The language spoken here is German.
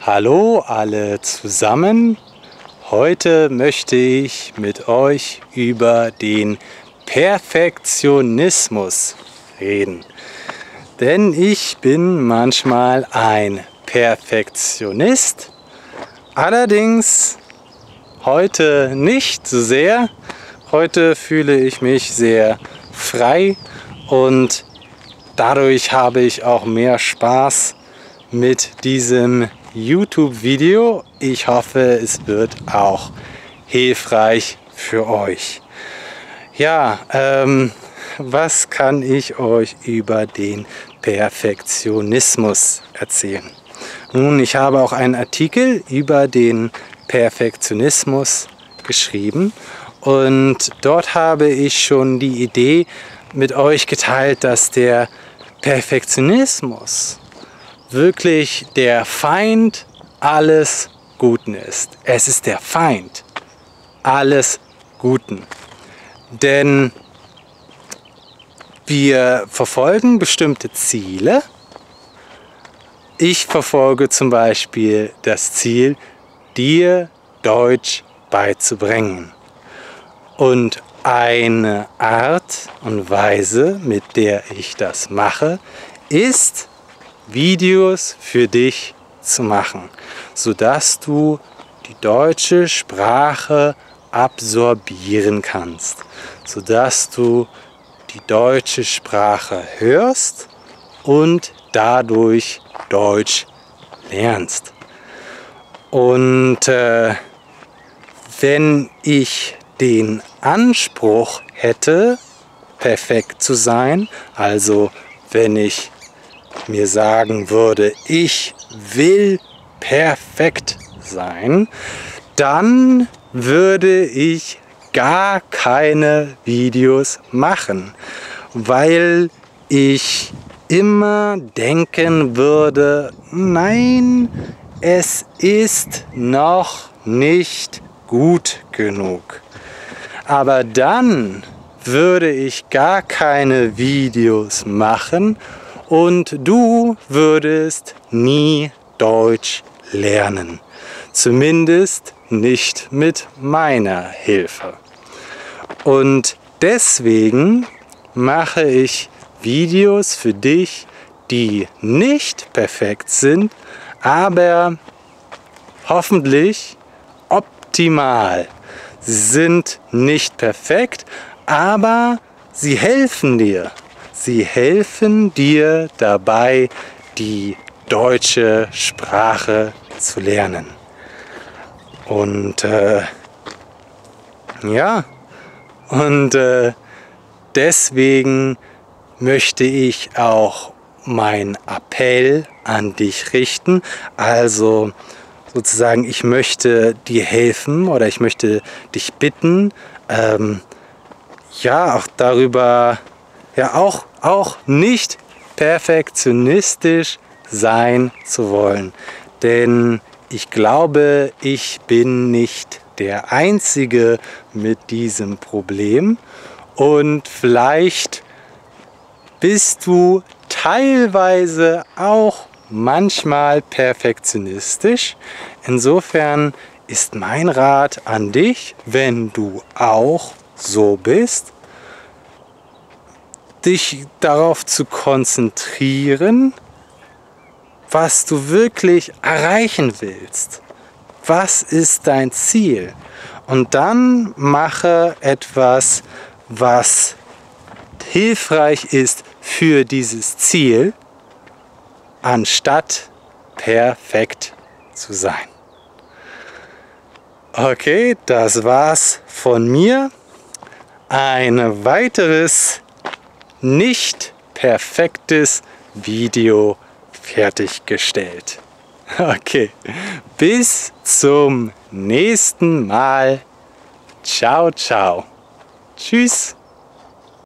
Hallo alle zusammen. Heute möchte ich mit euch über den Perfektionismus reden. Denn ich bin manchmal ein Perfektionist. Allerdings heute nicht so sehr. Heute fühle ich mich sehr frei und dadurch habe ich auch mehr Spaß mit diesem YouTube-Video. Ich hoffe, es wird auch hilfreich für euch. Ja, was kann ich euch über den Perfektionismus erzählen? Nun, ich habe auch einen Artikel über den Perfektionismus geschrieben und dort habe ich schon die Idee mit euch geteilt, dass der Perfektionismus wirklich der Feind alles Guten ist. Es ist der Feind alles Guten. Denn wir verfolgen bestimmte Ziele. Ich verfolge zum Beispiel das Ziel, dir Deutsch beizubringen. Und eine Art und Weise, mit der ich das mache, ist, Videos für dich zu machen, sodass du die deutsche Sprache absorbieren kannst, sodass du die deutsche Sprache hörst und dadurch Deutsch lernst. Und wenn ich den Anspruch hätte, perfekt zu sein, also wenn ich mir sagen würde, ich will perfekt sein, dann würde ich gar keine Videos machen, weil ich immer denken würde, nein, es ist noch nicht gut genug. Aber dann würde ich gar keine Videos machen und du würdest nie Deutsch lernen. Zumindest nicht mit meiner Hilfe. Und deswegen mache ich Videos für dich, die nicht perfekt sind, aber hoffentlich optimal. Sie sind nicht perfekt, aber sie helfen dir. Sie helfen dir dabei, die deutsche Sprache zu lernen. Und deswegen möchte ich auch meinen Appell an dich richten. Also sozusagen, ich möchte dir helfen oder ich möchte dich bitten, auch darüber, auch nicht perfektionistisch sein zu wollen. Denn ich glaube, ich bin nicht der Einzige mit diesem Problem. Und vielleicht bist du teilweise auch manchmal perfektionistisch. Insofern ist mein Rat an dich, wenn du auch so bist, dich darauf zu konzentrieren, was du wirklich erreichen willst. Was ist dein Ziel? Und dann mache etwas, was hilfreich ist für dieses Ziel, anstatt perfekt zu sein. Okay, das war's von mir. Ein weiteres nicht perfektes Video fertiggestellt. Okay, bis zum nächsten Mal. Ciao, ciao. Tschüss.